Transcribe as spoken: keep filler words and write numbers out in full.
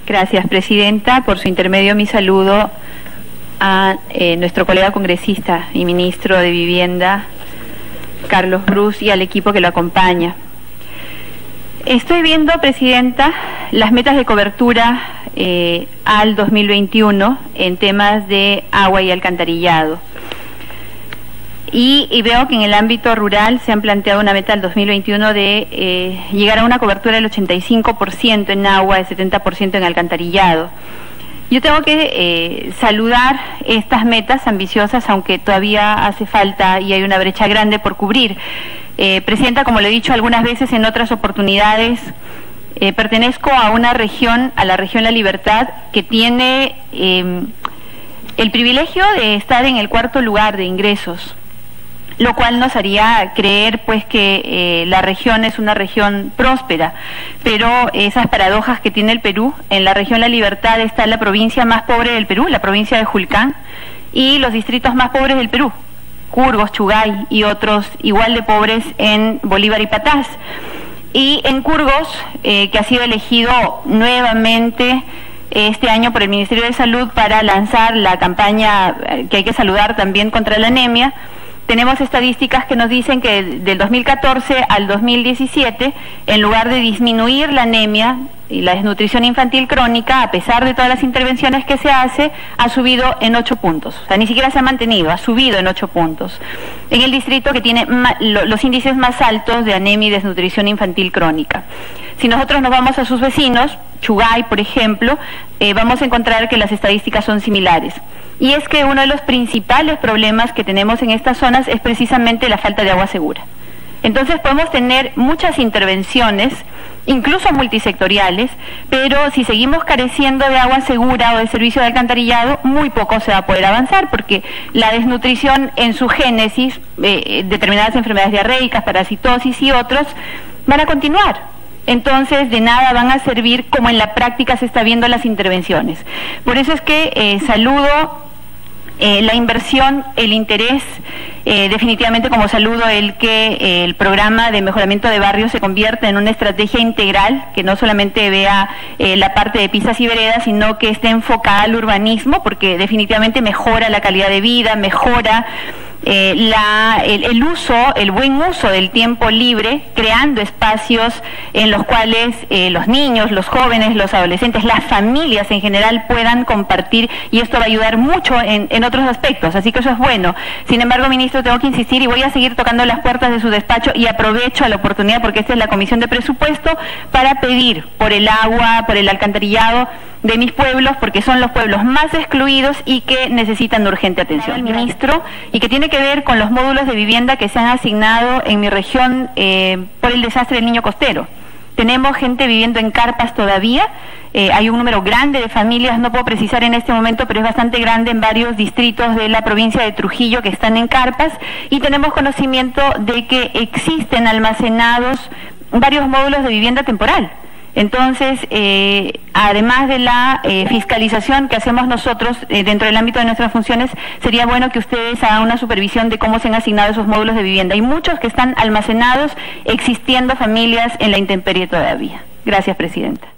Gracias, Presidenta. Por su intermedio, mi saludo a eh, nuestro colega congresista y ministro de Vivienda, Carlos Brus, y al equipo que lo acompaña. Estoy viendo, Presidenta, las metas de cobertura eh, al dos mil veintiuno en temas de agua y alcantarillado. Y, y veo que en el ámbito rural se han planteado una meta al dos mil veintiuno de eh, llegar a una cobertura del ochenta y cinco por ciento en agua, del setenta por ciento en alcantarillado. Yo tengo que eh, saludar estas metas ambiciosas, aunque todavía hace falta y hay una brecha grande por cubrir. Eh, Presidenta, como lo he dicho algunas veces en otras oportunidades, eh, pertenezco a una región, a la región La Libertad, que tiene eh, el privilegio de estar en el cuarto lugar de ingresos, lo cual nos haría creer pues que eh, la región es una región próspera, pero esas paradojas que tiene el Perú. En la región La Libertad está la provincia más pobre del Perú, la provincia de Julcán, y los distritos más pobres del Perú, Curgos, Chugay y otros igual de pobres en Bolívar y Patás. Y en Curgos, eh, que ha sido elegido nuevamente este año por el Ministerio de Salud para lanzar la campaña eh, que hay que saludar también contra la anemia, tenemos estadísticas que nos dicen que del dos mil catorce al dos mil diecisiete, en lugar de disminuir la anemia y la desnutrición infantil crónica, a pesar de todas las intervenciones que se hace, ha subido en ocho puntos. O sea, ni siquiera se ha mantenido, ha subido en ocho puntos. En el distrito que tiene los índices más altos de anemia y desnutrición infantil crónica. Si nosotros nos vamos a sus vecinos, Chugay, por ejemplo, eh, vamos a encontrar que las estadísticas son similares. Y es que uno de los principales problemas que tenemos en estas zonas es precisamente la falta de agua segura. Entonces podemos tener muchas intervenciones, incluso multisectoriales, pero si seguimos careciendo de agua segura o de servicio de alcantarillado, muy poco se va a poder avanzar, porque la desnutrición en su génesis, eh, determinadas enfermedades diarreicas, parasitosis y otros, van a continuar. Entonces, de nada van a servir como en la práctica se está viendo las intervenciones. Por eso es que eh, saludo eh, la inversión, el interés, eh, definitivamente como saludo el que eh, el programa de mejoramiento de barrios se convierta en una estrategia integral, que no solamente vea eh, la parte de pistas y veredas, sino que esté enfocada al urbanismo, porque definitivamente mejora la calidad de vida, mejora Eh, la, el, el uso, el buen uso del tiempo libre, creando espacios en los cuales eh, los niños, los jóvenes, los adolescentes, las familias en general puedan compartir, y esto va a ayudar mucho en, en otros aspectos, así que eso es bueno. Sin embargo, ministro, tengo que insistir y voy a seguir tocando las puertas de su despacho, y aprovecho la oportunidad, porque esta es la Comisión de Presupuesto, para pedir por el agua, por el alcantarillado de mis pueblos, porque son los pueblos más excluidos y que necesitan urgente atención. Ministro, y que tiene que ver con los módulos de vivienda que se han asignado en mi región eh, por el desastre del Niño Costero. Tenemos gente viviendo en carpas todavía, eh, hay un número grande de familias, no puedo precisar en este momento, pero es bastante grande en varios distritos de la provincia de Trujillo que están en carpas, y tenemos conocimiento de que existen almacenados varios módulos de vivienda temporal. Entonces, eh, además de la eh, fiscalización que hacemos nosotros eh, dentro del ámbito de nuestras funciones, sería bueno que ustedes hagan una supervisión de cómo se han asignado esos módulos de vivienda. Hay muchos que están almacenados, existiendo familias en la intemperie todavía. Gracias, Presidenta.